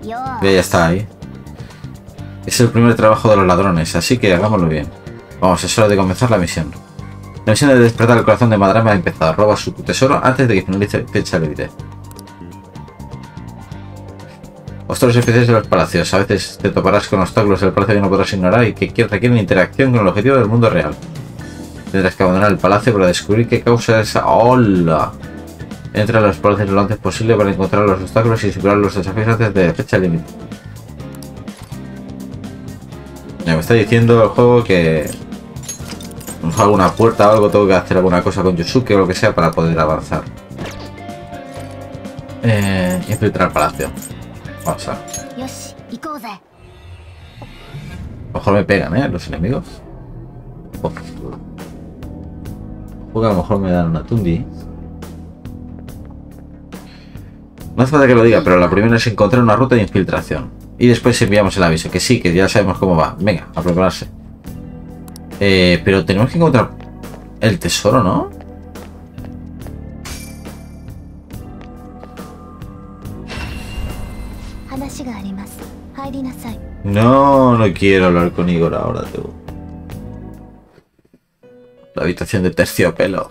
Ya está ahí. Es el primer trabajo de los ladrones, así que hagámoslo bien. Vamos, es hora de comenzar la misión. La misión de despertar el corazón de Madrame ha empezado. Roba su tesoro antes de que finalice fecha límite. Obstáculos especiales de los palacios. A veces te toparás con obstáculos del palacio que no podrás ignorar y que requieren interacción con el objetivo del mundo real. Tendrás que abandonar el palacio para descubrir qué causa esa... ¡Hola! Entra a los palacios lo antes posible para encontrar los obstáculos y superar los desafíos antes de fecha límite. Ya me está diciendo el juego que... alguna puerta o algo, tengo que hacer alguna cosa con Yusuke o lo que sea para poder avanzar. Infiltrar el palacio. Vamos a ver. A lo mejor me pegan, los enemigos. Porque a lo mejor me dan una tundi. No hace falta que lo diga, pero la primera es encontrar una ruta de infiltración. Y después enviamos el aviso, que sí, que ya sabemos cómo va. Venga, a prepararse. Pero tenemos que encontrar el tesoro, ¿no? No, no quiero hablar con Igor ahora, tú. La habitación de terciopelo.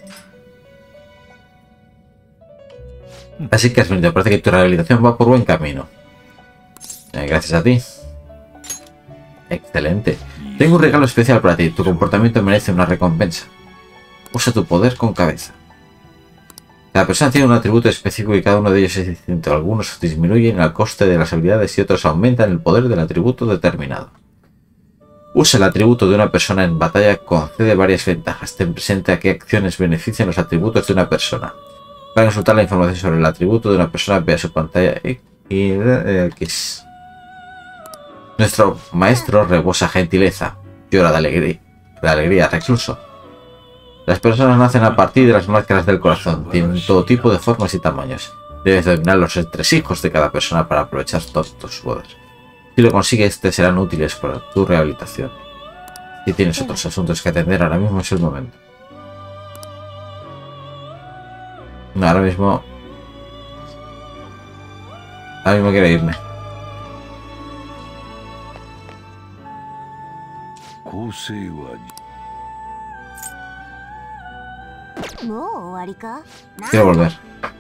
Así que has venido, parece que tu rehabilitación va por buen camino. Gracias a ti. Excelente. Tengo un regalo especial para ti. Tu comportamiento merece una recompensa. Usa tu poder con cabeza. Cada persona tiene un atributo específico y cada uno de ellos es distinto. Algunos disminuyen el coste de las habilidades y otros aumentan el poder del atributo determinado. Usa el atributo de una persona en batalla, concede varias ventajas. Ten presente a qué acciones benefician los atributos de una persona. Para consultar la información sobre el atributo de una persona, vea su pantalla X. Nuestro maestro rebosa gentileza, llora de alegría, recluso. Las personas nacen a partir de las máscaras del corazón, tienen todo tipo de formas y tamaños. Debes dominar los entresijos de cada persona para aprovechar todos tus poderes. Si lo consigues, te serán útiles para tu rehabilitación. Si tienes otros asuntos que atender, ahora mismo es el momento. No, ahora mismo quiero irme. Quiero volver.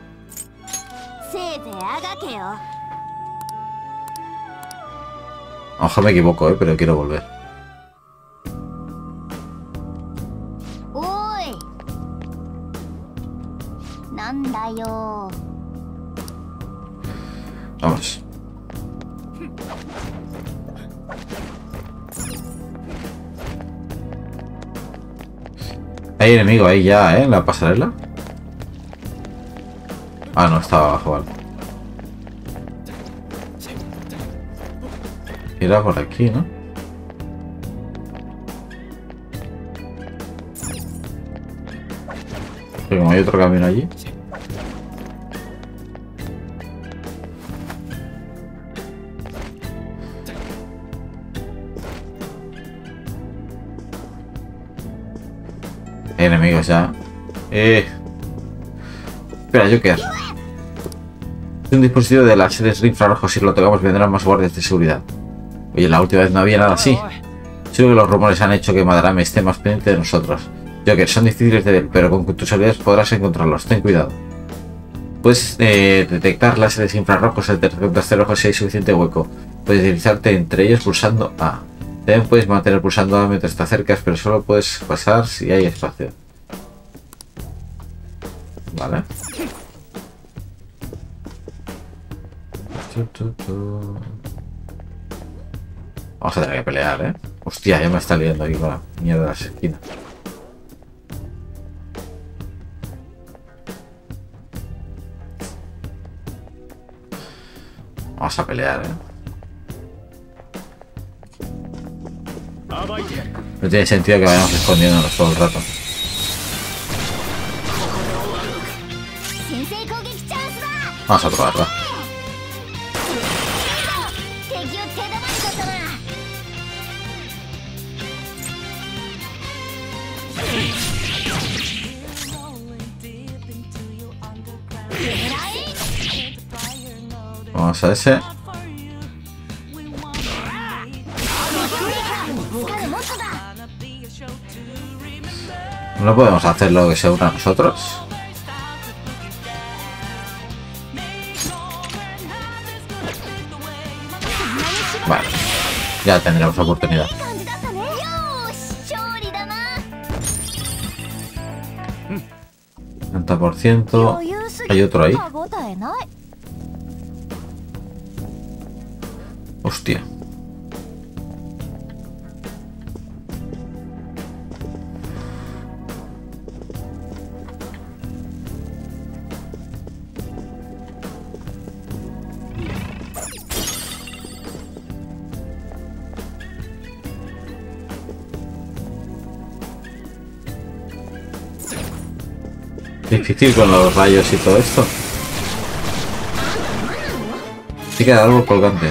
A lo mejor me equivoco, pero quiero volver. Vamos. Hay enemigo ahí ya, en la pasarela. Ah, no, estaba abajo, vale. Era por aquí, ¿no? Pero como hay otro camino allí. Hay enemigos ya. Espera, Joker. Es un dispositivo de láseres infrarrojos. Si lo tocamos vendrán más guardias de seguridad. Oye, la última vez no había nada así. Seguro que los rumores han hecho que Madrame esté más pendiente de nosotros. Joker, son difíciles de ver, pero con tus habilidades podrás encontrarlos. Ten cuidado. Puedes detectar láseres infrarrojos al tercer ojo si hay suficiente hueco. Puedes deslizarte entre ellos pulsando A. También puedes mantener pulsando A mientras te acercas, pero solo puedes pasar si hay espacio. Vale. Vamos a tener que pelear, Hostia, ya me está liando aquí con la mierda de las esquinas. Vamos a pelear, No tiene sentido que vayamos escondiéndonos todo el rato. Vamos a probarla. Vamos a ese. No podemos hacerlo que se una a nosotros. Vale, ya tendremos oportunidad. 30%. Hay otro ahí. Hostia. Difícil con los rayos y todo esto. Sí queda algo colgante.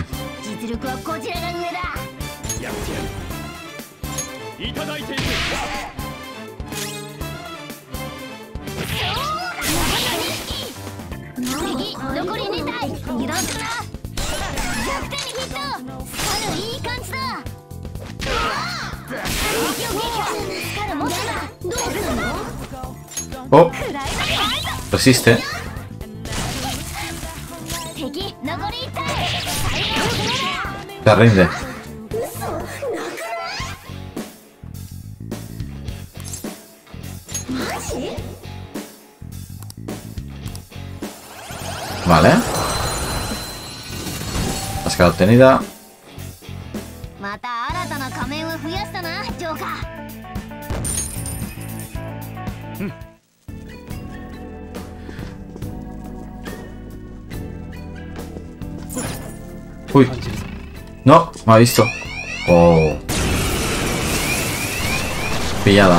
Oh, resiste. Se rinde. Vale. Máscara obtenida. Uy. No, me ha visto. Oh. Pillada.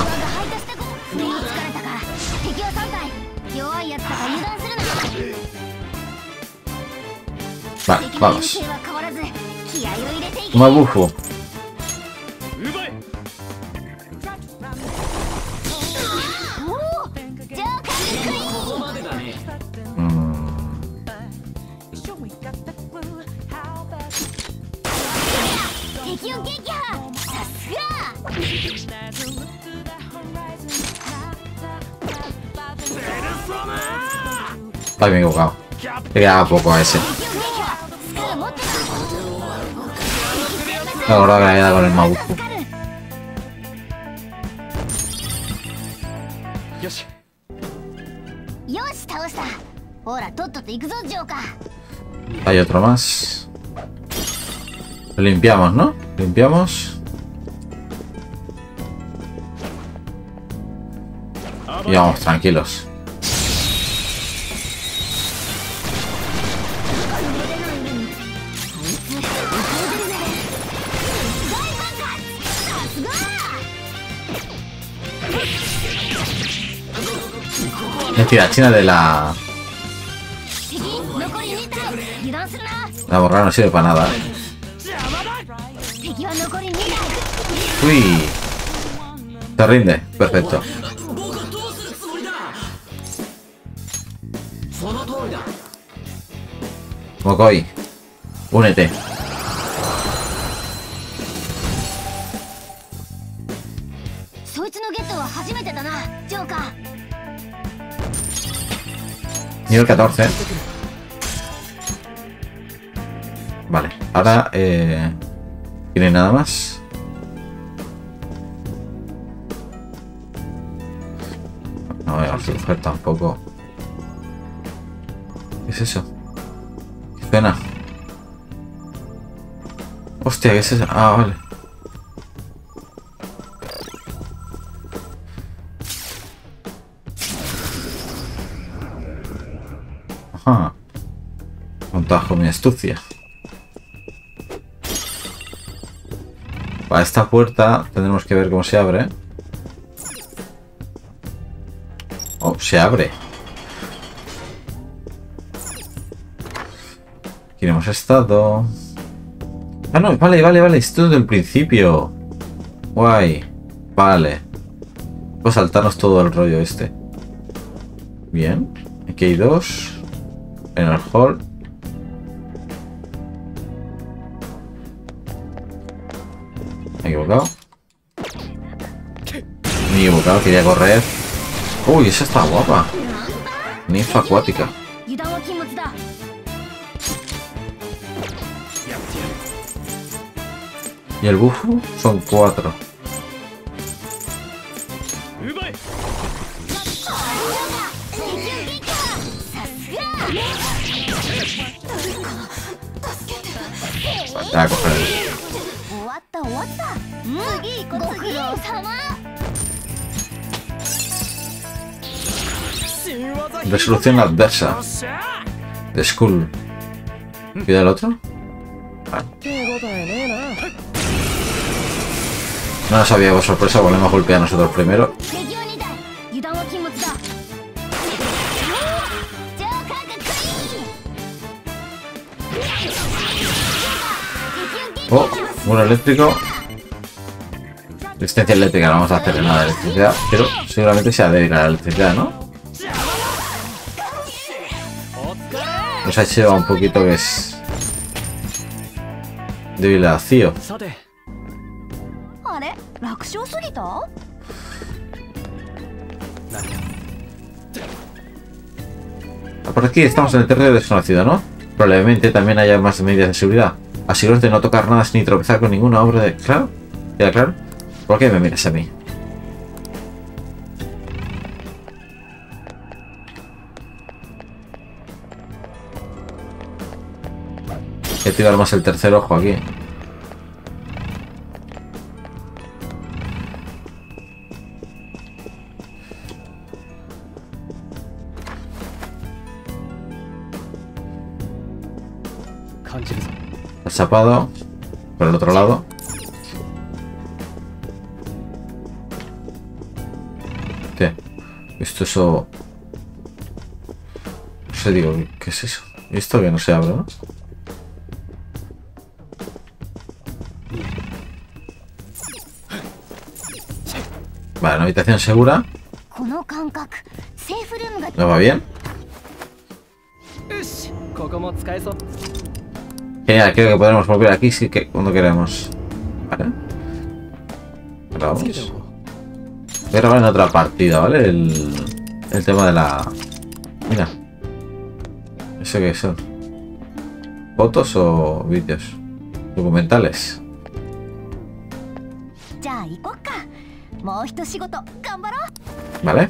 Vale, vamos. Más bufo. Ay, me he equivocado. Le quedaba poco a ese. La verdad que la queda con el Mabuku. Hay otro más. Lo limpiamos, ¿no? Limpiamos. Y vamos tranquilos. Es tirachina de la... La borrar no sirve para nada. Uy. Se rinde. Perfecto. Mokoi. Únete. Nivel 14. Vale, ahora ¿tiene nada más? No voy a coger tampoco. ¿Qué es eso? ¿Qué pena? Hostia, ¿qué es eso? Ah, vale. Ajá. Contajo mi astucia. Para esta puerta tendremos que ver cómo se abre. Oh, se abre. Aquí hemos estado. Ah, no, vale. Esto es del principio. Guay. Vale. Pues saltarnos todo el rollo este. Bien. Aquí hay dos. En el hall. Me he equivocado. Me he equivocado, quería correr. Uy, esa está guapa. Ninfa acuática. Y el bufo son 4. Voy a coger resolución adversa de Skull. ¿Cuida el otro? Vale. No nos había sorpresa, volvemos a golpear a nosotros primero. Oh, muro eléctrico. Resistencia eléctrica, no vamos a hacer nada de electricidad, pero seguramente sea débil a la electricidad, ¿no? Nos ha hecho un poquito que es débil a vacío. Por aquí estamos en el territorio desconocido, ¿no? Probablemente también haya más medidas de seguridad. Asegúrate de no tocar nada ni tropezar con ninguna obra de... ¿Claro? ¿Queda claro? ¿Por qué me miras a mí? Hay que activar más el tercer ojo aquí. El chapado por el otro lado. ¿Qué? Esto eso... No sé, digo, ¿qué es eso? Esto que no se abre, ¿no? Vale, una habitación segura. ¿No va bien? Genial, creo que podremos volver aquí sí que cuando queramos. Vale. Vamos. Voy a grabar en otra partida, ¿vale? El tema de la... Mira. ¿Eso qué son? ¿Fotos o vídeos? Documentales. Vale.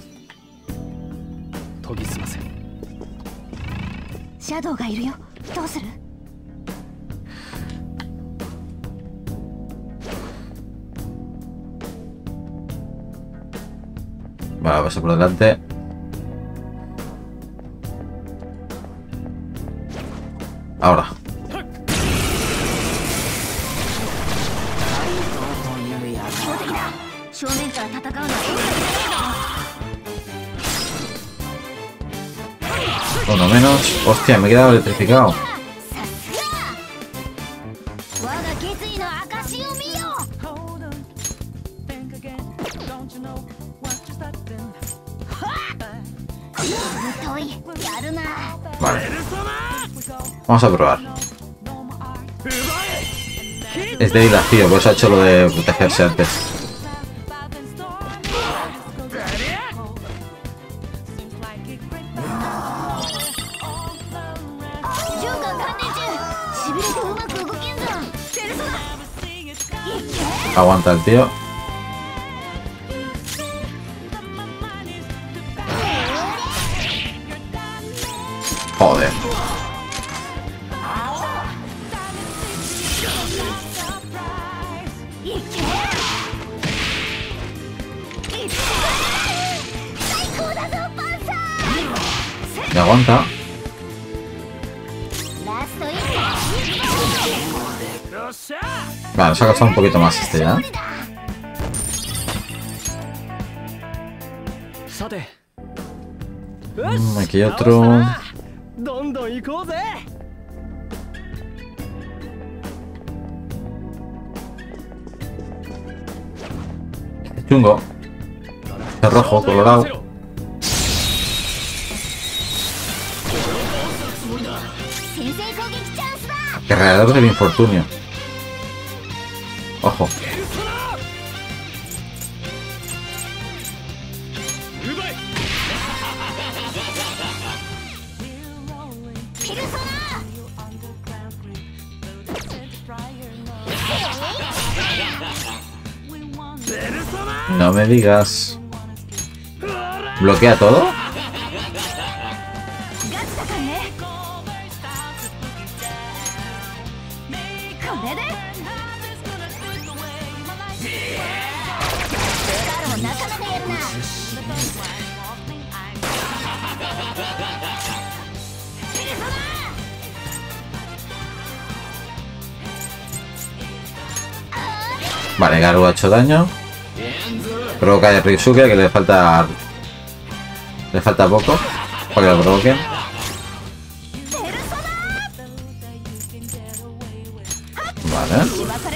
Vale, paso por delante. Ahora. Uno menos. Hostia, me he quedado electrificado. Vale. Vamos a probar. Es débil a vacío, por eso ha hecho lo de protegerse antes. Aguanta el tío. Joder. Me aguanta. Vale, nos ha costado un poquito más este ya. Aquí hay otro. Chungo. Es rojo, colorado. Guerreador del infortunio. Ojo. No me digas. ¿Bloquea todo? Vale, Garu ha hecho daño. Provoca a Ryusuke, que le falta poco para que lo provoquen. Vale.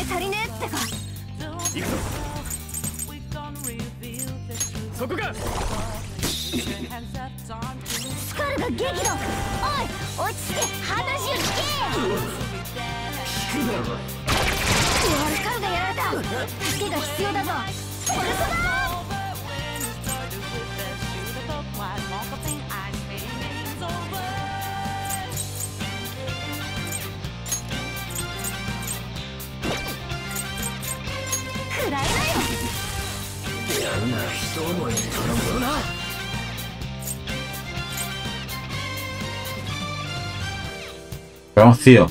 Pronuncio.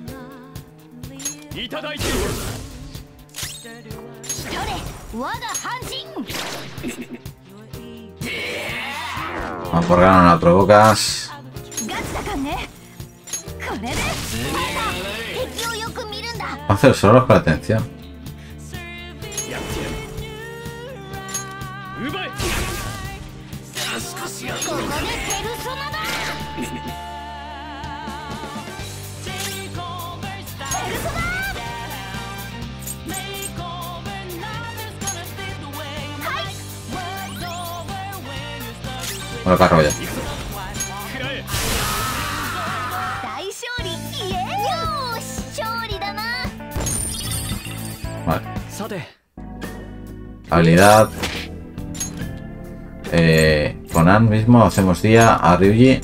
Vamos por ganar, no la provocas. Hacer solo para atención. Bueno, carro ya. Vale. Habilidad. Con Ann mismo hacemos día a Ryuji.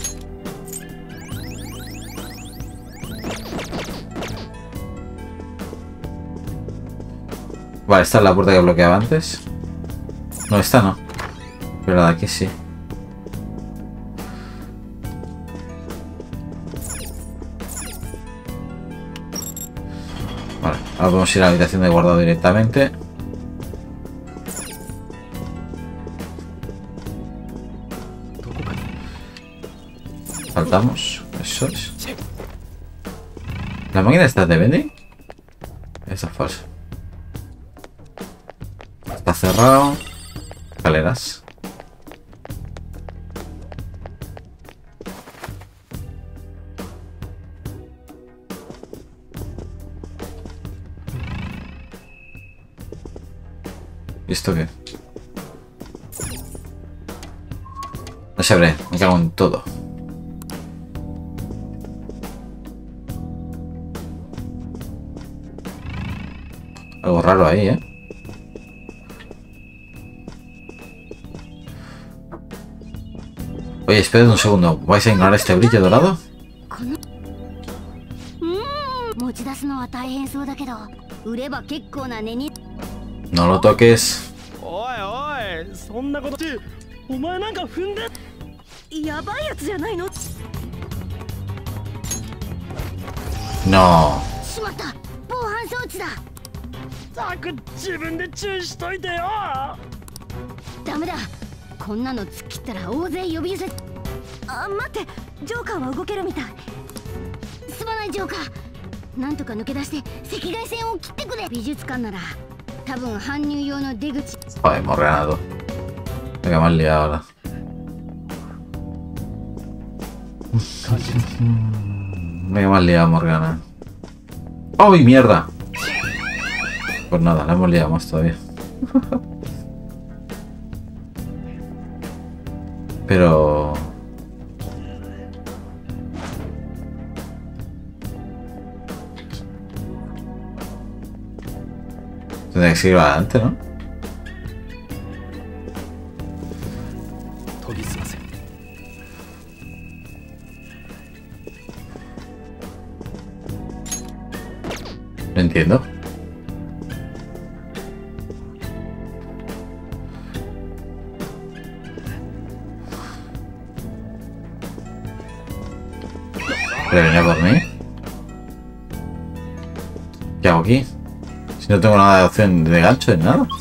Vale, esta es la puerta que bloqueaba antes. No, esta no. Pero la de aquí sí. Vale, ahora podemos ir a la habitación de guardado directamente. Saltamos. Eso es. ¿La máquina está de vending? Esa es falsa. Está cerrado. Escaleras. ¿Y esto qué? No se abre, me cago en todo. Algo raro ahí, ¿eh? Oye, esperad un segundo. ¿Vais a ignorar este brillo dorado? No lo toques. No. Joder, hemos ganado. Venga, mal liado ahora. Venga, mal liado, Morgana. ¡Ay, mierda! Pues nada, la hemos liado más todavía. Pero... tendría que seguir adelante, ¿no? No entiendo. ¿Pero venía por mí? ¿Qué hago aquí? Si no tengo nada de opción de gancho ni nada.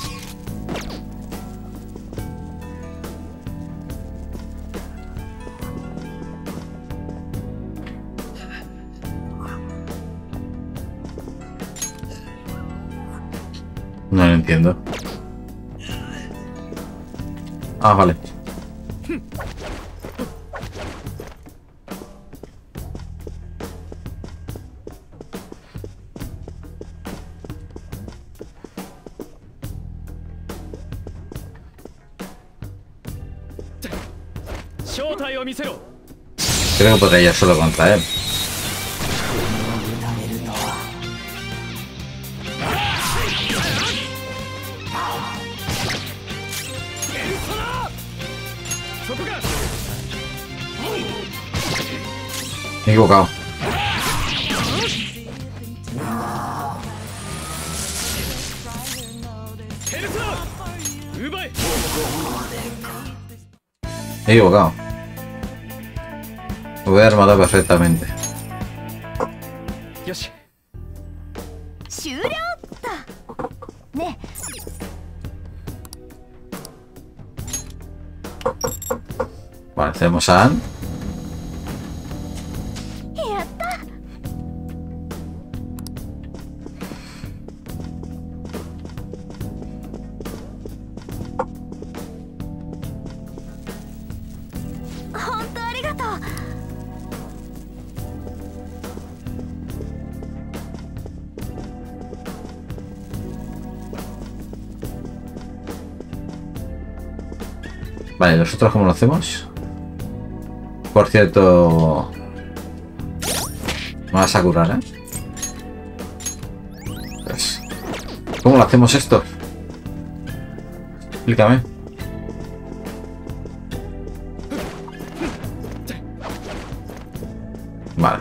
No lo entiendo. Ah, vale. Creo que podría ir solo contra él. Me he equivocado. Me he equivocado. Lo voy a armar perfectamente. Vale, tenemos a Ann. Vale, ¿nosotros cómo lo hacemos? Por cierto... Me vas a curar, ¿eh? Pues, ¿cómo lo hacemos esto? Explícame. Vale.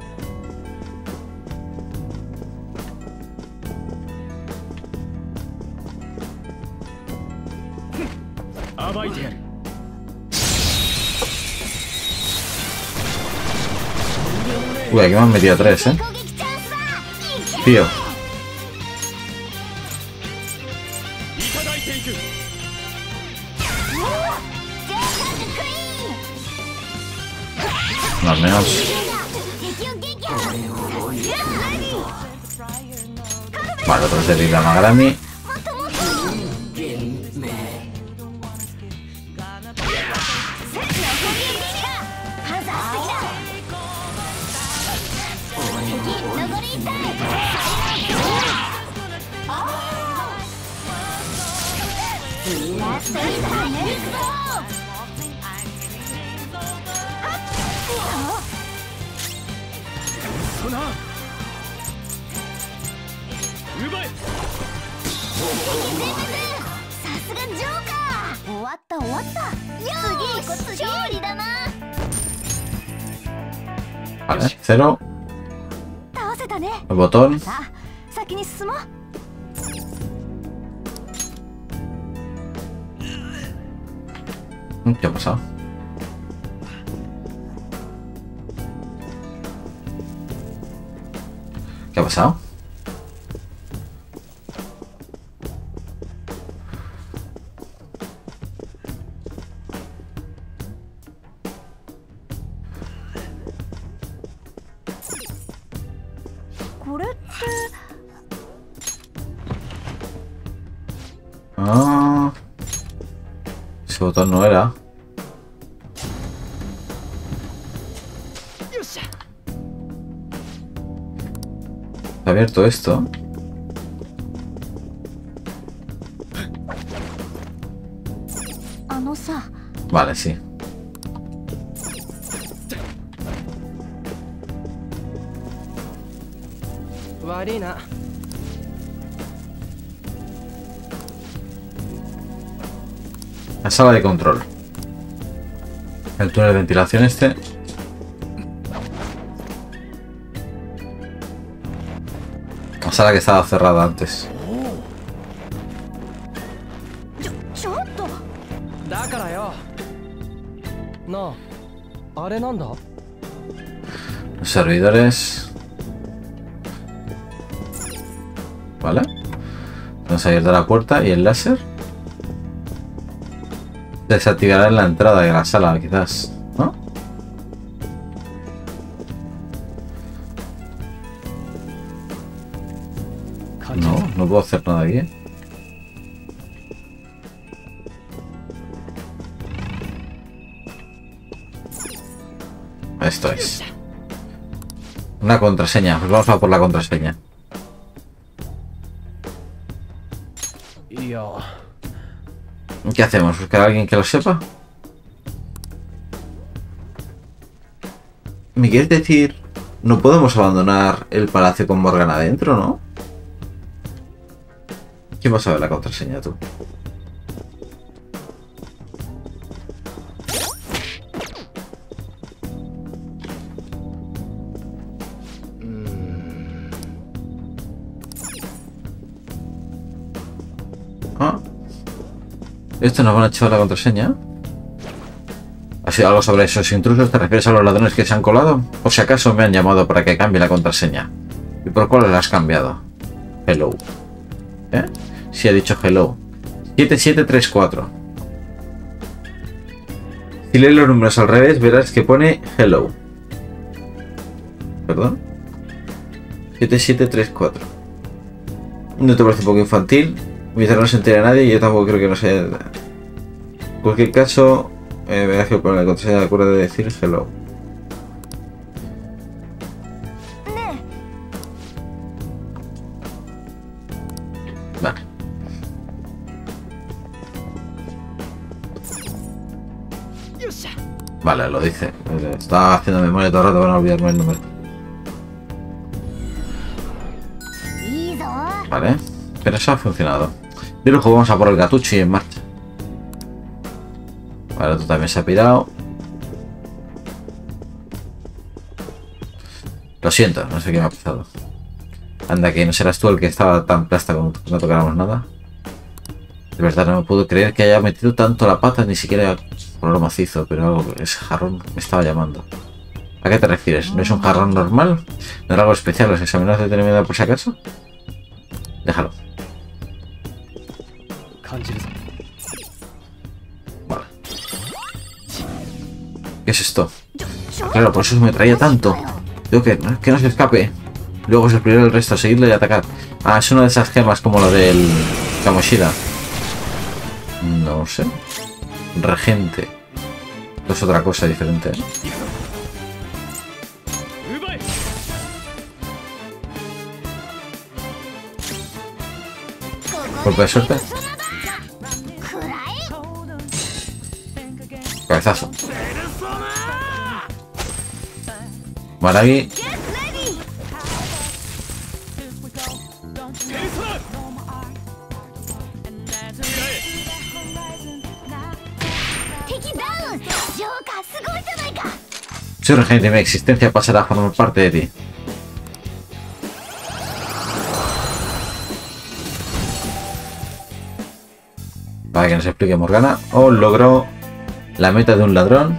Uy, aquí me han metido 3, ¿eh? Tío. No, al menos. Vale, otro de Lila Magrami. Vale, 0. El botón. ¿Qué ha pasado? ¿Qué ha pasado? Ah, ese botón no era. ¿Está abierto esto? Vale, sí. La sala de control. El túnel de ventilación este. sala que estaba cerrada antes. Los servidores. Vale. Vamos a abrir la puerta y el láser. Desactivará en la entrada de la sala, quizás. ¿No? No, no puedo hacer nada aquí. Esto es. Una contraseña. Pues vamos a por la contraseña. ¿Qué hacemos? ¿Buscar a alguien que lo sepa? ¿Me quieres decir? No podemos abandonar el palacio con Morgan adentro, ¿no? ¿Quién va a saber la contraseña, tú? Ah. ¿Esto nos van a echar la contraseña? ¿Ha sido algo sobre esos intrusos? ¿Te refieres a los ladrones que se han colado? ¿O si acaso me han llamado para que cambie la contraseña? ¿Y por cuál la has cambiado? Hello. ¿Eh? Sí, ha dicho hello. 7734. Si lees los números al revés, verás que pone hello. ¿Perdón? 7734. ¿No te parece un poco infantil? Mientras no se entere a nadie, yo tampoco creo que no sea. En cualquier caso, verás que con la contraseña de acuerdo de decir hello. Vale. Vale, lo dice. Estaba haciendo memoria todo el rato para no olvidarme el número. Vale. Pero eso ha funcionado. De luego vamos a por el Gatuchi en marcha. Vale, tú también se ha pirado. Lo siento, no sé qué me ha pasado. Anda, que no serás tú el que estaba tan plasta como no tocáramos nada. De verdad no me puedo creer que haya metido tanto la pata, ni siquiera por lo macizo, pero ese jarrón me estaba llamando. ¿A qué te refieres? ¿No es un jarrón normal? ¿No era algo especial? ¿Los examinados de determinado por si acaso? Déjalo. Vale. ¿Qué es esto? Claro, por eso me traía tanto. Tengo que no se escape. Luego se explorará el resto, seguirlo y atacar. Ah, es una de esas gemas como lo del Kamoshida. No sé. Regente. Esto es otra cosa diferente, ¿eh? Golpe de suerte. Cabezazo. Maragi. Soy regente, mi existencia pasará a formar parte de ti. Para que nos explique Morgana. Oh, logró la meta de un ladrón.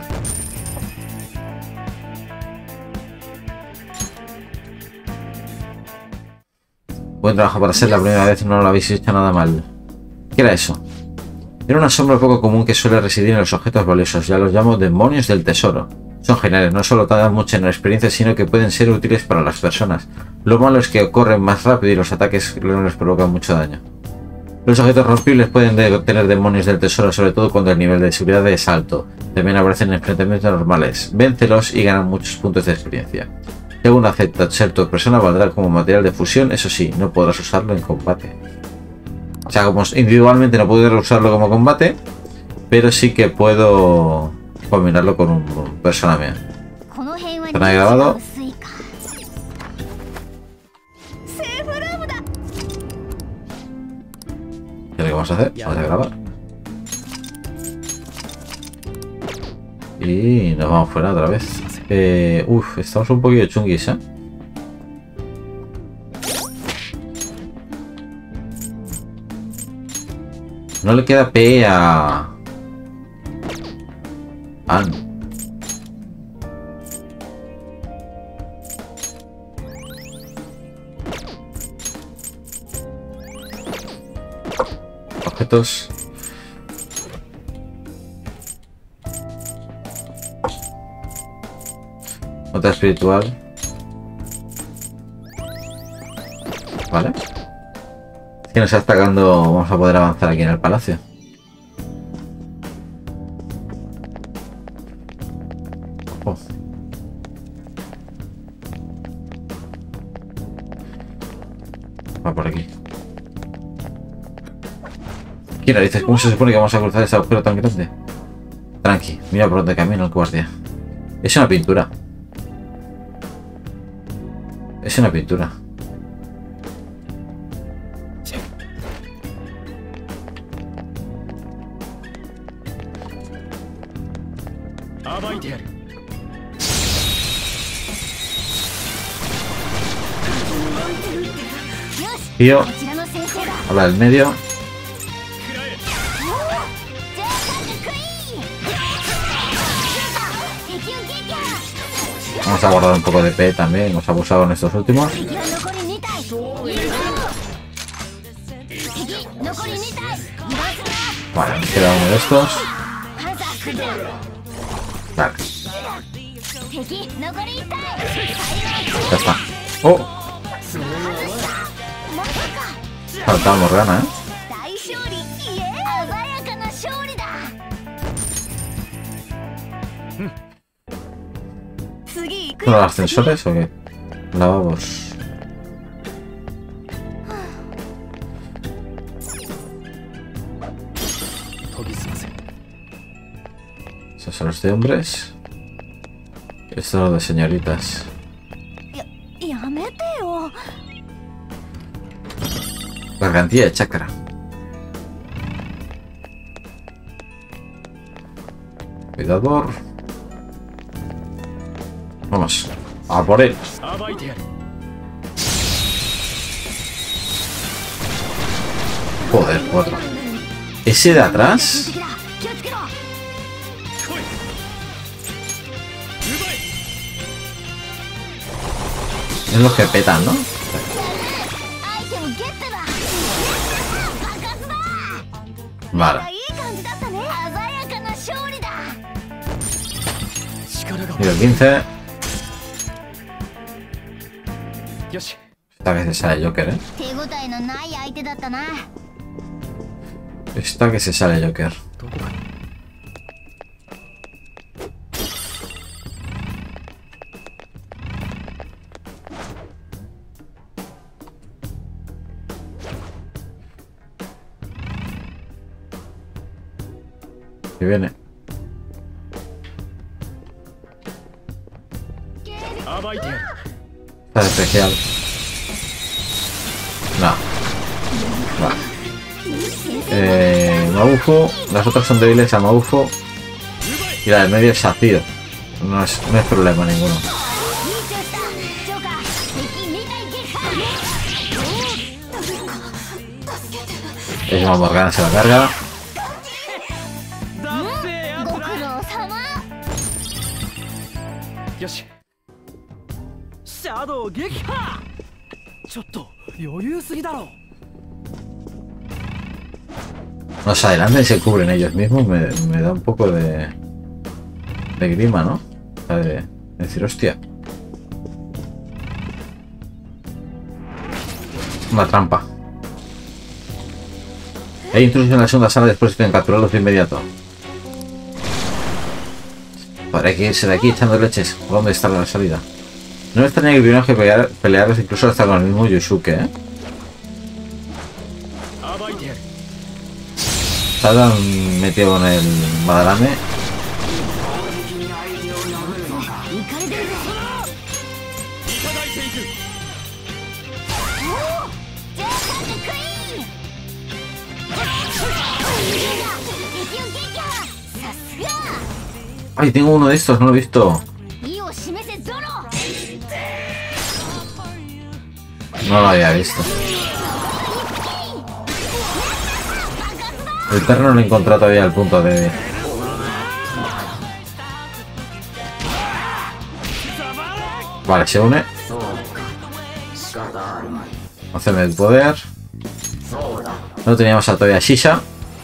Buen trabajo para ser la primera vez, no lo habéis hecho nada mal. ¿Qué era eso? Era una sombra poco común que suele residir en los objetos valiosos. Ya los llamo demonios del tesoro. Son geniales, no solo te dan mucha experiencia, sino que pueden ser útiles para las personas. Lo malo es que corren más rápido y los ataques no les provocan mucho daño. Los objetos rompibles pueden tener demonios del tesoro, sobre todo cuando el nivel de seguridad es alto. También aparecen en enfrentamientos normales. Véncelos y ganan muchos puntos de experiencia. Según acepta ser tu persona, valdrá como material de fusión, eso sí, no podrás usarlo en combate. O sea, como individualmente no puedo usarlo como combate, pero sí que puedo combinarlo con un persona mía. ¿Están ahí grabado? ¿Qué es lo que vamos a hacer? Vamos a grabar. Y nos vamos fuera otra vez. Estamos un poquito chunguis, ¿eh? No le queda P a... Ann. Objetos. Otra espiritual. Vale. Es que nos está atacando. Vamos a poder avanzar aquí en el palacio. Oh. Va por aquí. ¿Qué narices? ¿Cómo se supone que vamos a cruzar ese agujero tan grande? Tranqui, mira por dónde camina el guardia. Es una pintura. Es una pintura. Tío, habla del medio. Vamos a guardar un poco de P también, hemos abusado en estos últimos. Vale, nos queda uno de estos. Vale. Ya está. ¡Oh! Faltaba Morgana, ¿eh? ¿Son los ascensores o qué? Lavabos. Esos son los de hombres. Estos son los de señoritas. Gargantilla de chakra. Cuidador. Vamos, a por él. Joder, otro. ¿Ese de atrás? Es los que petan, ¿no? Vale. Nivel 15. Esta que se sale Joker, ¿eh? Esta que se sale Joker. Que viene. Está de especial. No. Vale. Maufo. Las otras son débiles a Maufo. Y la del medio es Safiro. No es problema ninguno. Es una Morgana, se la carga. Nos adelantan y se cubren ellos mismos. Me da un poco de grima, ¿no? De decir, hostia. Una trampa. Hay intrusos en la segunda sala después de capturarlos de inmediato. Hay que irse de aquí echando leches. ¿Dónde está la salida? No me extraña que tuvieran que pelearlos incluso hasta con el mismo Yusuke, ¿eh? Se han metido con el Madalame. Ay, tengo uno de estos, no lo he visto. No lo había visto. El terreno no he encontrado todavía el punto de... Vale, se une. Hacerme el poder. No teníamos a todavía Shisha.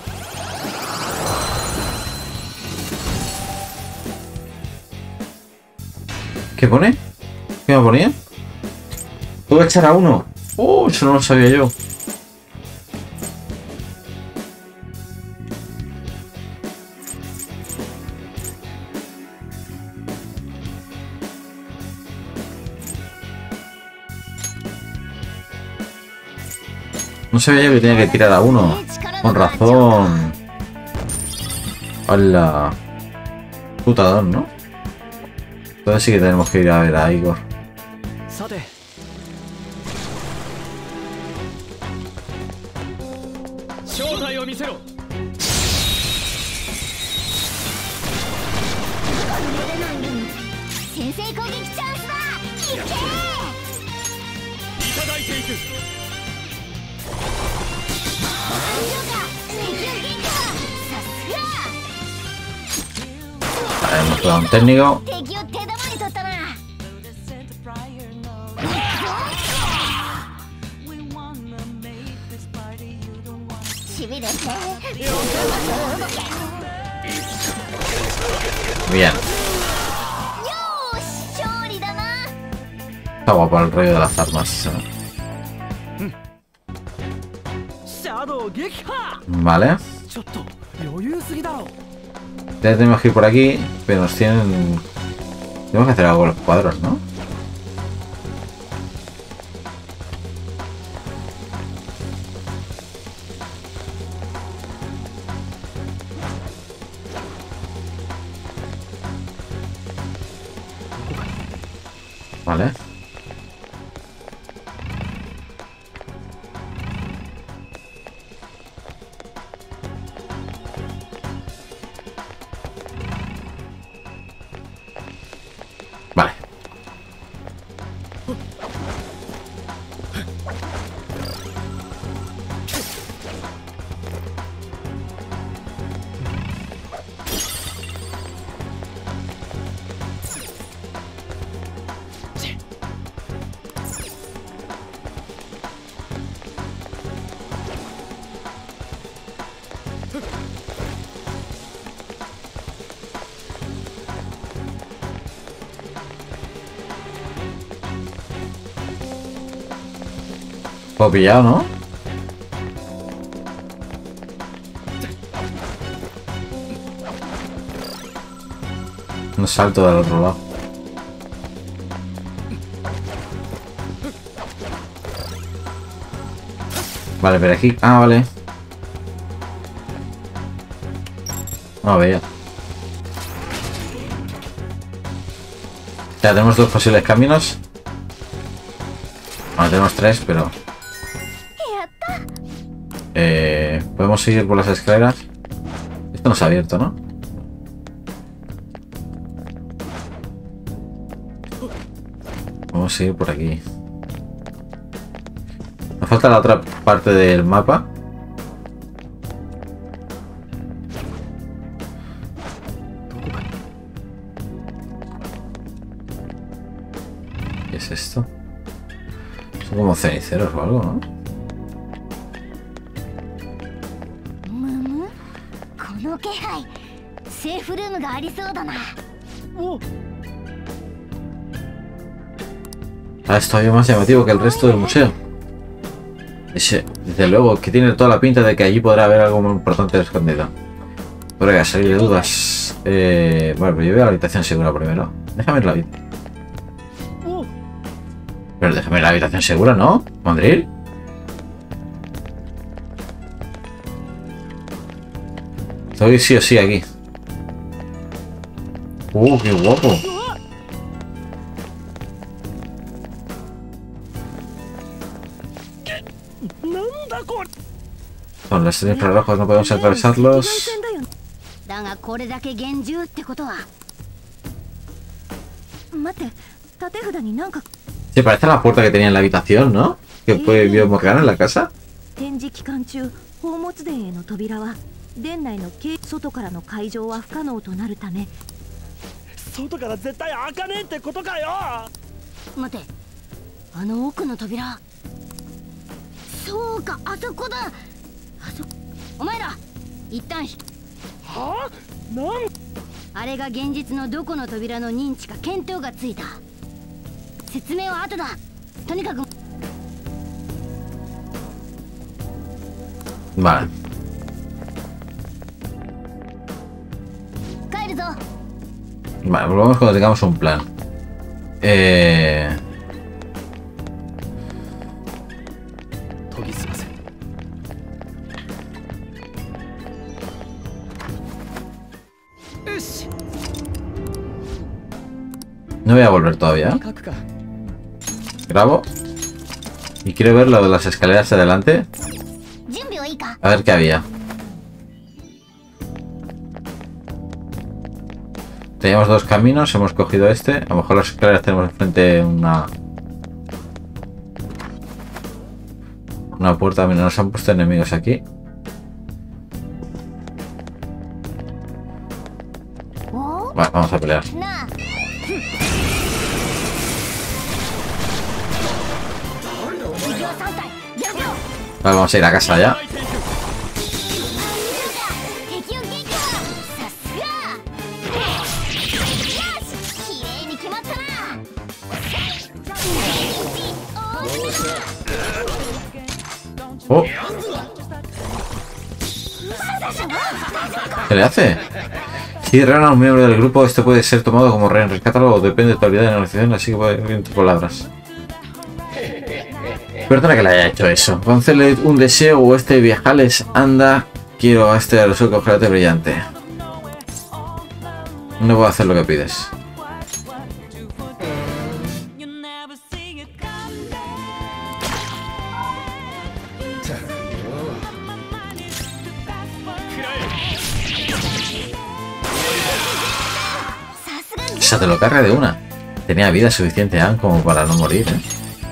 ¿Qué pone? ¿Qué me ponía? ¿Puedo echar a uno? Eso no lo sabía yo. No sabía yo que tenía que tirar a uno. Con razón. Hola. Putadón, ¿no? Entonces sí que tenemos que ir a ver a Igor. Vale, hemos dado un técnico. Bien. Está guapo el rollo de las armas. Vale. Ya tenemos que ir por aquí, pero nos tienen... Tenemos que hacer algo con los cuadros, ¿no? Vale. Vale. Puedo pillar, ¿no? Un salto del otro lado. Vale, pero aquí... Ah, vale. No veía. Ya tenemos dos posibles caminos. Bueno, tenemos tres, pero... podemos seguir por las escaleras. Esto no se ha abierto, ¿no? Vamos a seguir por aquí. Nos falta la otra parte del mapa. ¿Qué es esto? Son como ceniceros o algo, ¿no? Es todavía más llamativo que el resto del museo. Desde luego, que tiene toda la pinta de que allí podrá haber algo muy importante escondido. Pero que salir de dudas. Bueno, pero yo voy a la habitación segura primero. Déjame ir la habitación. Pero déjame ir la habitación segura, ¿no? ¿Mondrill? Estoy sí o sí aquí. ¡Qué guapo! Son los tres infrarrojos, no podemos atravesarlos. Se parece a la puerta que tenía en la habitación, ¿no? Que vio Morgana en la casa. 殿内の外からの開錠は不可能となるため。 外から絶対開かねえってことかよ。 待て、あの奥の扉。そうか、あそこだ。お前ら一旦はあ、なんあれが現実のどこの扉の認知か見当がついた。説明は後だ。とにかく Vale. 帰るぞ。 Vale, volvamos cuando tengamos un plan. No voy a volver todavía. Grabo. Y quiero ver lo de las escaleras adelante. A ver qué había. Teníamos dos caminos, hemos cogido este. A lo mejor las escaleras tenemos enfrente una puerta. Mira, nos han puesto enemigos aquí. Vale, vamos a pelear. Vale, vamos a ir a casa ya. Oh. ¿Qué le hace? Si reúne a un miembro del grupo, esto puede ser tomado como rehén. Rescátalo o depende de tu habilidad de negociación, así que puede ir en tus palabras. Perdona que le haya hecho eso. Concédele un deseo o este viajales. Anda, quiero a este aerosol con chocolate brillante. No puedo hacer lo que pides. Esa te lo carga de una. Tenía vida suficiente Ann como para no morir, ¿eh?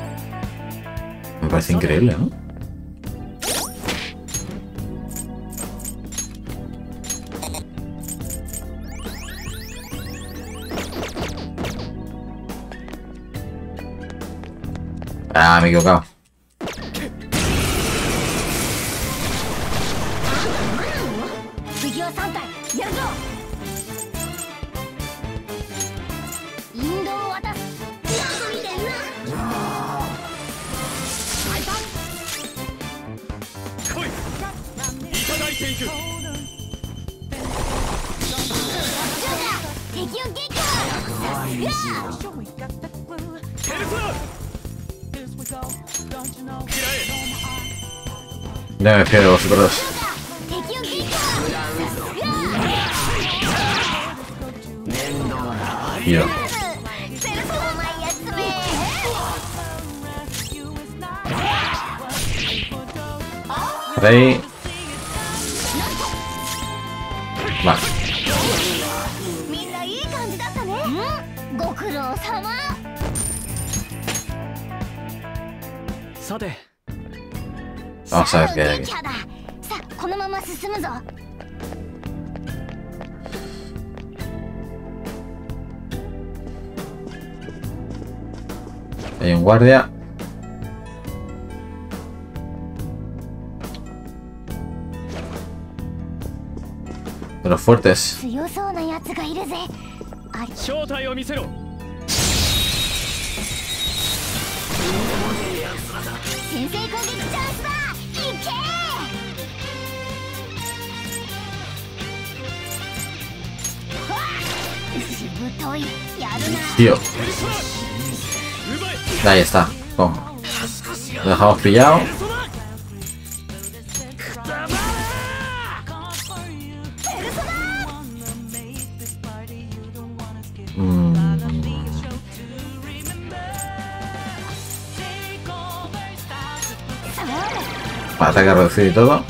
Me parece increíble, ¿no? Ah, me he equivocado. Ya me fío de vosotros. Tío. Por ahí. Vale. Vamos a ver qué hay aquí. Hay un guardia. De los fuertes. Tío. Ahí está. Lo dejamos pillado. Ataque reducido y todo.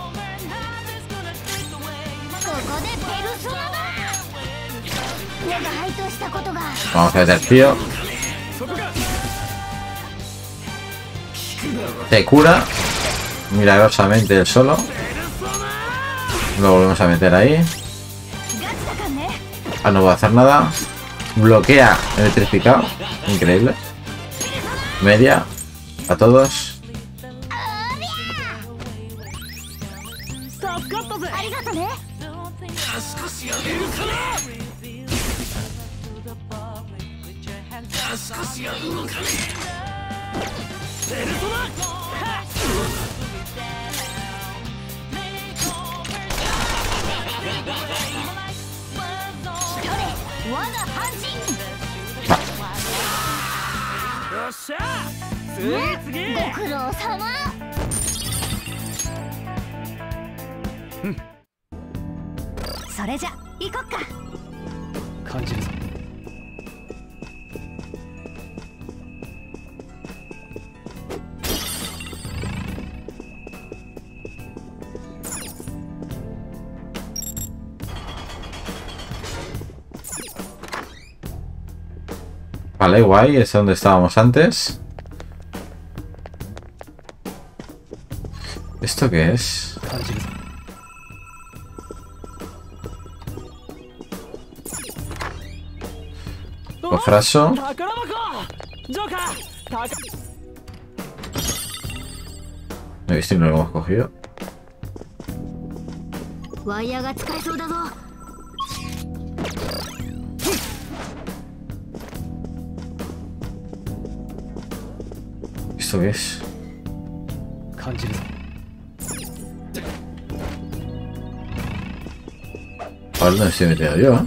Vamos a meter tío. Se cura milagrosamente él solo. Lo volvemos a meter ahí. Ah, no voy a hacer nada. Bloquea electrificado. Increíble. Media. A todos. Vale, guay, es donde estábamos antes. ¿Esto qué es? Cofraso. Me he visto y no lo hemos cogido. ¿Esto qué es? Ahora no me estoy metiendo yo, ¿eh?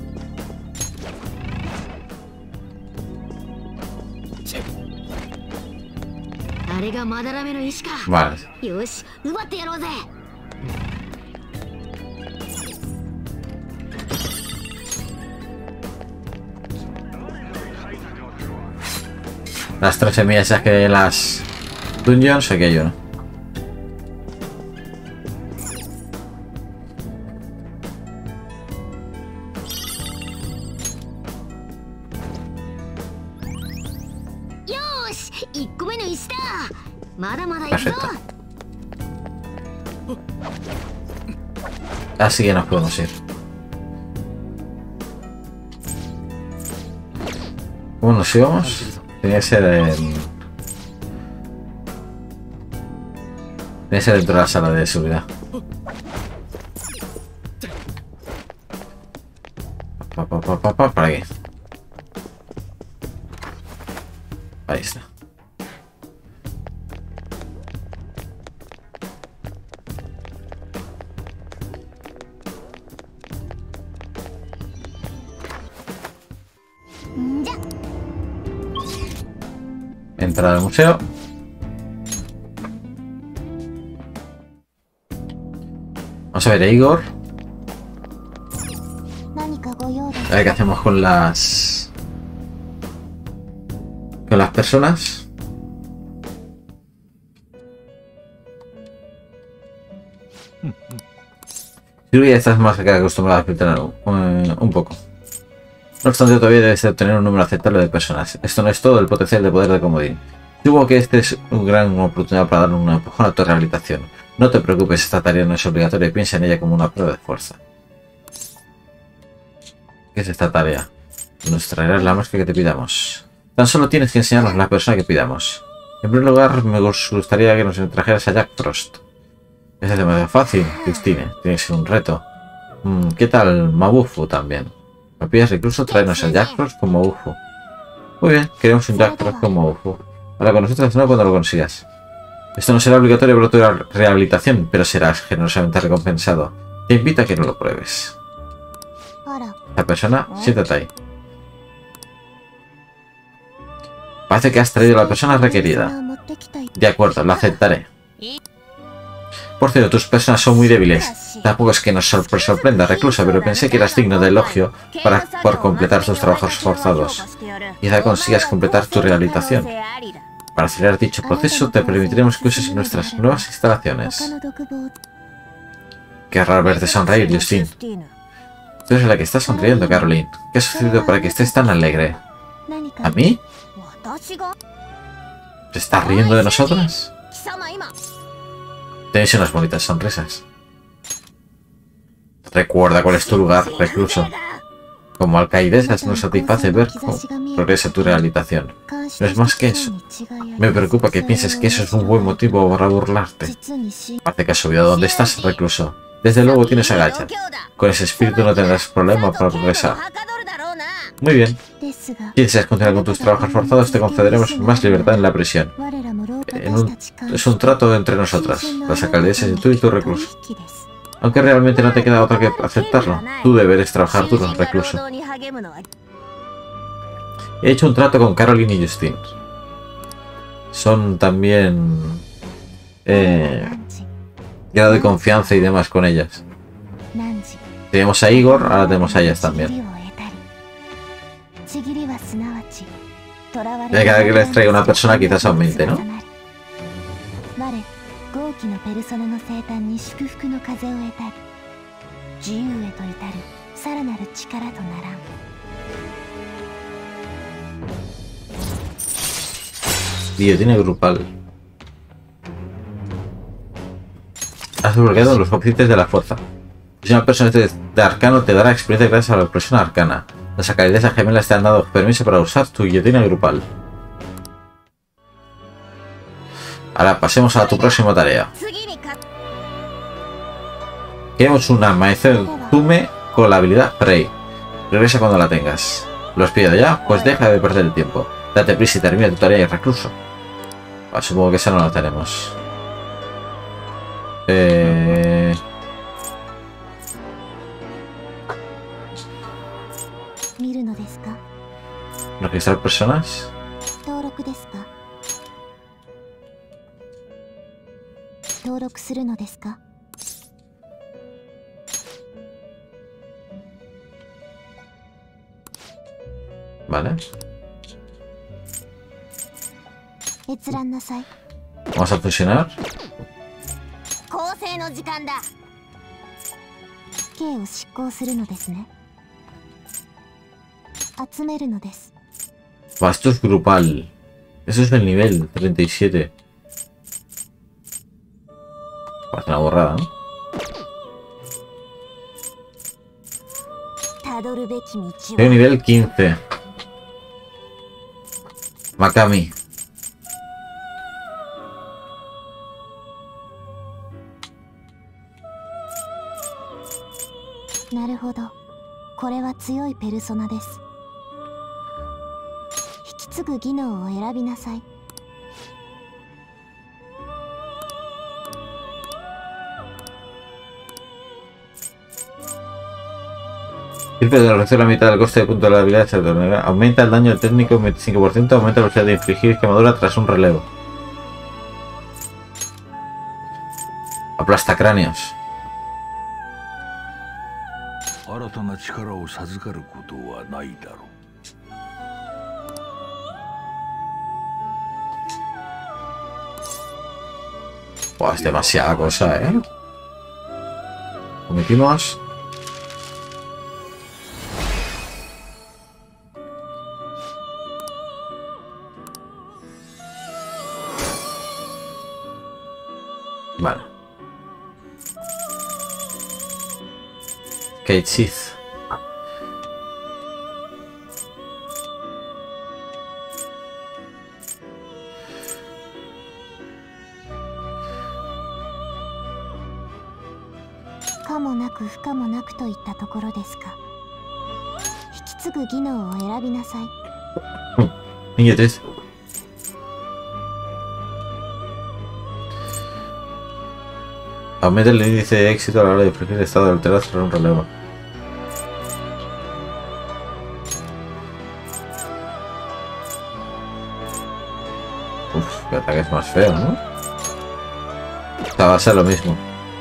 Vale. Las 3 semillas esas que hay en las dungeons, aquello, ¿no? Perfecto. Así que nos podemos ir. ¿Cómo nos íbamos? Tenía que ser dentro de la sala de seguridad. Para aquí. Ahí está. Entrada al museo. Vamos a ver a Igor. A ver qué hacemos con las personas. Creo que ya estás más acostumbrado a filtrar un poco. No obstante, todavía debes de obtener un número aceptable de personas. Esto no es todo el potencial de poder de Comodín. Supongo que este es una gran oportunidad para dar un empujón a tu rehabilitación. No te preocupes, esta tarea no es obligatoria y piensa en ella como una prueba de fuerza. ¿Qué es esta tarea? Nos traerás la máscara que te pidamos. Tan solo tienes que enseñarnos la persona que pidamos. En primer lugar, me gustaría que nos trajeras a Jack Frost. Es demasiado fácil, Christine. Tiene que ser un reto. ¿Qué tal Mabufu también? Me pides incluso traernos a Jack Frost como UFO. Muy bien, queremos un Jack Frost como UFO. Ahora con nosotros no cuando lo consigas. Esto no será obligatorio para tu rehabilitación, pero serás generosamente recompensado. Te invito a que no lo pruebes. La persona, siéntate ahí. Parece que has traído a la persona requerida. De acuerdo, la aceptaré. Por cierto, tus personas son muy débiles. Tampoco es que nos sorprenda, reclusa, pero pensé que eras digno de elogio por completar tus trabajos forzados. Quizá consigas completar tu rehabilitación. Para acelerar dicho proceso, te permitiremos que uses nuestras nuevas instalaciones. Qué raro verte sonreír, Justine. Tú eres la que está sonriendo, Caroline. ¿Qué ha sucedido para que estés tan alegre? ¿A mí? ¿Te estás riendo de nosotras? Tenéis unas bonitas sonrisas. Recuerda cuál es tu lugar, recluso. Como alcaidesas nos satisface ver cómo progresa tu rehabilitación. No es más que eso. Me preocupa que pienses que eso es un buen motivo para burlarte. Parece que has olvidado dónde estás, recluso. Desde luego tienes a Gacha. Con ese espíritu no tendrás problema para progresar. Muy bien. Si deseas continuar con tus trabajos forzados, te concederemos más libertad en la prisión. Es un trato entre nosotras, las alcaldesas y tú y tu recluso. Aunque realmente no te queda otra que aceptarlo. Tu deber es trabajar duro, recluso. He hecho un trato con Caroline y Justine. Son también... grado de confianza y demás con ellas. Tenemos a Igor, ahora tenemos a ellas también. De cada vez que les traiga una persona quizás aumente, ¿no? Guillotina grupal. Has desbloqueado los coeficientes de la fuerza. Si una persona de arcano te dará experiencia gracias a la explosión arcana. Las alcaldesas gemelas te han dado permiso para usar tu guillotina grupal. Ahora pasemos a tu próxima tarea. Queremos una Maezume con la habilidad Prey. Regresa cuando la tengas. ¿Lo has pillado ya? Pues deja de perder el tiempo. Date prisa y termina tu tarea y recluso. Bueno, supongo que esa no la tenemos. ¿Registrar personas? Vale. Vamos a fusionar. Bastos grupal. Eso es el nivel 37. Parece una borrada, ¿no? Tengo nivel 15. Makami. Siempre de reducir la mitad del coste de punto de la habilidad de aumenta el daño técnico un 25%, aumenta la velocidad de infligir quemadura tras un relevo. Aplasta cráneos. Buah, es demasiada cosa, ¿eh? Omitimos. Vale. Kate Sith. Niñetes. Aumenta el índice de éxito a la hora de infligir estado alterado tras un relevo. Uf, que ataque es más feo, ¿no? O sea, va a ser lo mismo.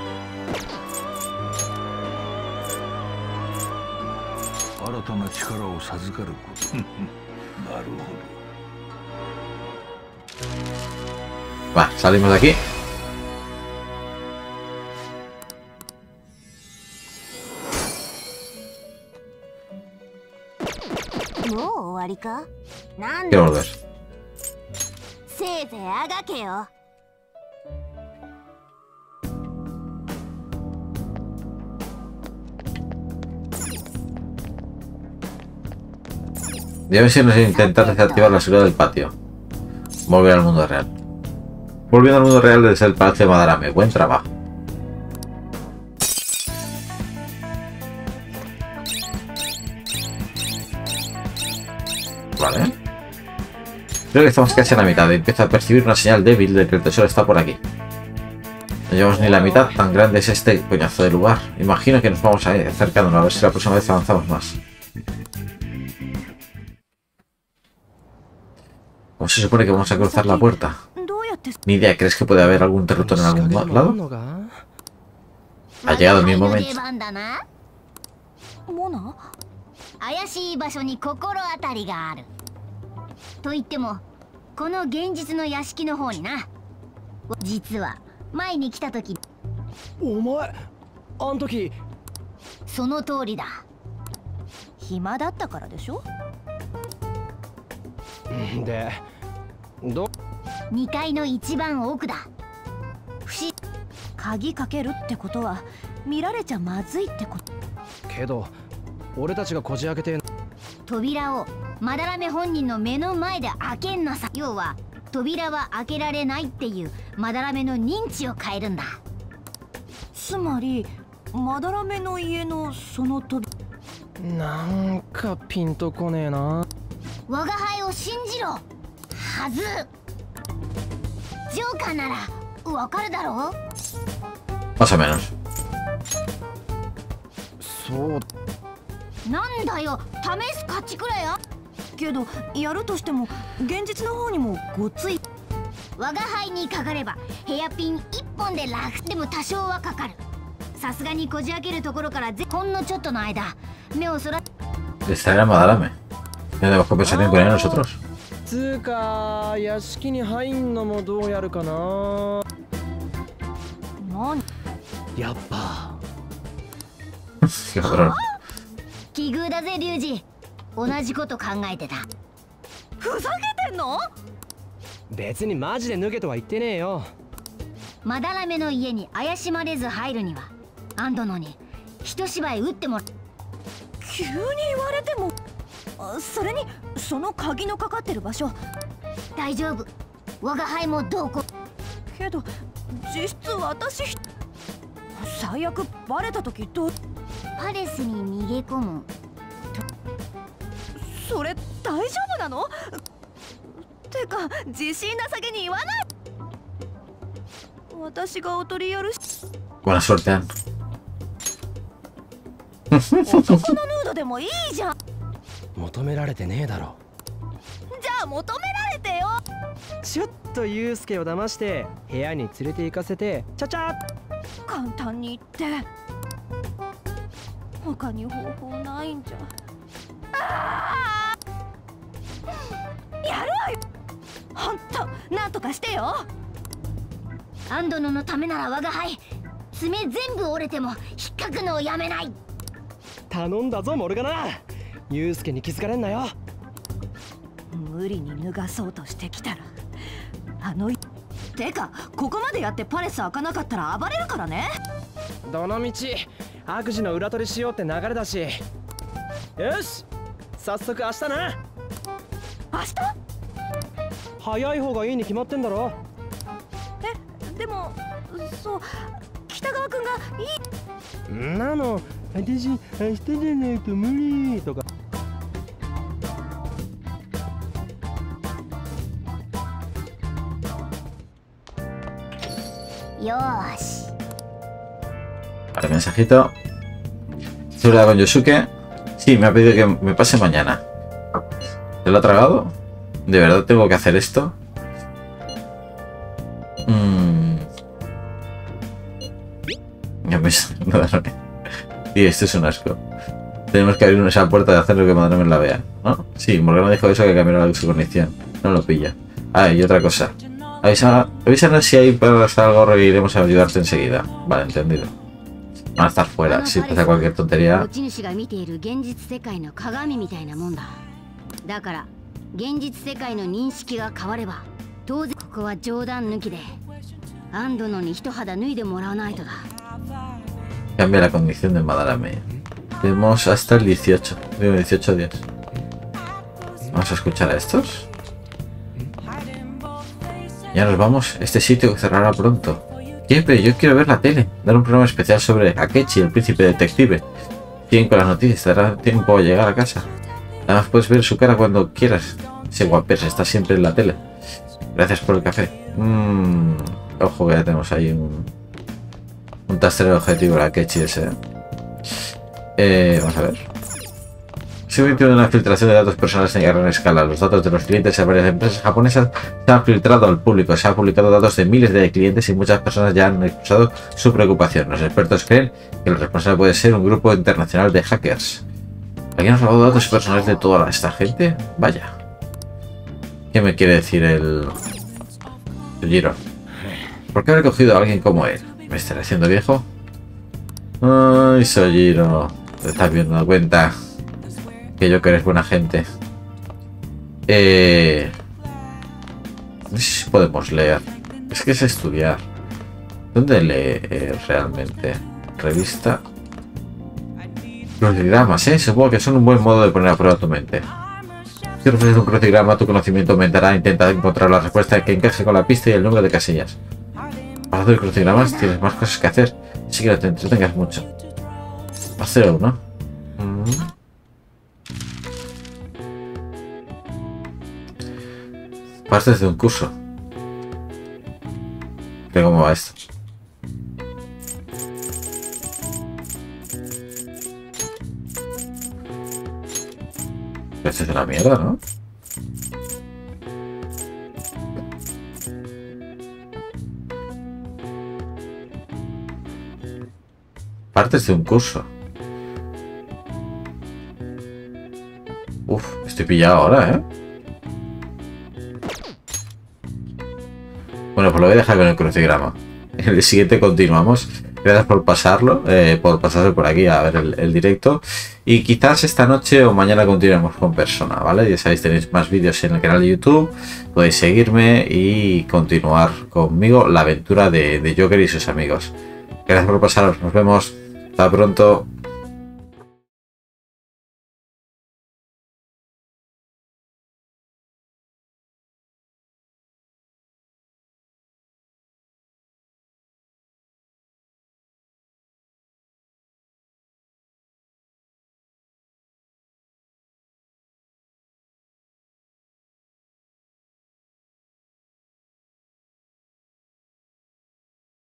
Va, salimos de aquí. Quiero volver. Debe ser intentar desactivar la seguridad del patio. Volver al mundo real. Volviendo al mundo real desde el palacio de Madarame. Buen trabajo. Vale. Creo que estamos casi a la mitad. Empiezo a percibir una señal débil de que el tesoro está por aquí. No llevamos ni la mitad, tan grande es este coñazo de lugar. Imagino que nos vamos a ir acercándonos a ver si la próxima vez avanzamos más. ¿Cómo se supone que vamos a cruzar la puerta? Ni idea, ¿crees que puede haber algún interruptor en algún lado? Ha llegado mi momento. モナ怪しい場所に心当たりがあると言ってもこの現実の屋敷の方にな。実は前に来た時。 お前あん時。 その通りだ。 暇だったからでしょ。 で 2階の一番奥だ。 鍵かけるってことは見られちゃまずいってこと。 けど俺たちがこじ開けて扉をまだらめ本人の目の前で開けんのさ。要は扉は開けられないっていうまだらめの認知を変えるんだ。 つまりまだらめの家のその扉。 なんかピンとこねえな。 我が輩を信じろ。はずジョーカーならわかるだろう。 Más o menos. そうなんだよ、試す価値くらいあけどやるとしても現実の方にもごつい。 我が輩にかかればヘアピン1本で楽でも多少はかかる。さすがにこじ開けるところからほんのちょっとの間目をそら。 Esta era Madarame. ¿No tenemos conversación con él nosotros? つうか屋敷に入んのもどうやるかな。 何やっぱ Qué cabrón. 奇遇だぜリュウジ。同じこと考えてた。 ふざけてんの？ 別にマジで脱げとは言ってねえよ。 まだらめの家に怪しまれず入るにはアンドノに一芝居打ってもら。 急に言われても。それにその鍵のかかってる場所。 大丈夫、我が輩も同行。 けど実質私最悪バレた時どう。 パレスに逃げ込む。 それ大丈夫なの？てか自信なさげに言わない。私がおとりやるし。 Buena suerte, Ann. 男のヌードでもいいじゃん。 求められてねえだろ。 じゃあ求められてよ。 ちょっとユウスケを騙して部屋に連れて行かせてちゃちゃっ。 簡単に言って他に方法ないんじゃ。やるわよ。ほんとなんとかしてよ。 アンドノのためなら我が輩爪全部折れても引っかくのをやめない。 頼んだぞモルガナ。ユウスケに気づかれんなよ。 無理に脱がそうとしてきたらてかここまでやってパレス開かなかったら暴れるからね。 どのみち悪事の裏取りしようって流れだし。よし早速明日な。 明日？ 早い方がいいに決まってんだろ。 でもそう北川君がいい。 んなの私明日じゃないと無理とか。 よーし。 Vale, mensajito. Seguridad con Yosuke. Sí, me ha pedido que me pase mañana. ¿Se lo ha tragado? ¿De verdad tengo que hacer esto? Ya me Tío, esto es un asco. Tenemos que abrir esa puerta de hacer lo que Madarame la vea, ¿no? Sí, Morgana dijo eso, que cambiará su condición. No lo pilla. Ah, y otra cosa. Avísanos si hay para algo, reiremos a ayudarte enseguida. Vale, entendido. Van a estar fuera, si empieza cualquier tontería. 持ち主が見ている現実世界の鏡みたいなもんだ。だから現実世界の認識が変われば当然ここは冗談抜きでアンドノに一肌脱いでもらわないとだ。 Cambia la condición de Madarame. Tenemos hasta el 18. Digo, 18 días. Vamos a escuchar a estos. Ya nos vamos. Este sitio cerrará pronto. Siempre, yo quiero ver la tele. Dar un programa especial sobre Akechi, el príncipe detective. Siguen con las noticias. Te dará tiempo a llegar a casa. Además puedes ver su cara cuando quieras. Ese guapés está siempre en la tele. Gracias por el café. Ojo que ya tenemos ahí un taster objetivo, la Akechi ese. Vamos a ver. Se ha metido una filtración de datos personales en gran escala. Los datos de los clientes de varias empresas japonesas se han filtrado al público. Se han publicado datos de miles de clientes y muchas personas ya han expresado su preocupación. Los expertos creen que el responsable puede ser un grupo internacional de hackers. ¿Alguien ha robado datos personales de toda esta gente? Vaya. ¿Qué me quiere decir el Giro? ¿Por qué haber cogido a alguien como él? ¿Me estaré haciendo viejo? Ay, Sojiro. Te estás viendo cuenta que yo que eres buena gente. No sé si podemos leer. Es que es estudiar. ¿Dónde lee realmente? Revista. Crucigramas, supongo que son un buen modo de poner a prueba tu mente. Si refieres un crucigrama, tu conocimiento aumentará. Intenta encontrar la respuesta que encaje con la pista y el número de casillas. Para hacer crucigramas tienes más cosas que hacer. Así que no te entretengas mucho. Hacer uno. Partes de un curso. ¿Pero cómo va esto? Esto es una mierda, ¿no? Partes de un curso. Uf, estoy pillado ahora, ¿eh? Bueno, pues lo voy a dejar con el crucigrama. En el siguiente continuamos. Gracias por pasarlo, por pasarse por aquí a ver el directo. Y quizás esta noche o mañana continuemos con Persona, ¿vale? Ya sabéis, tenéis más vídeos en el canal de YouTube. Podéis seguirme y continuar conmigo la aventura de Joker y sus amigos. Gracias por pasaros. Nos vemos. Hasta pronto.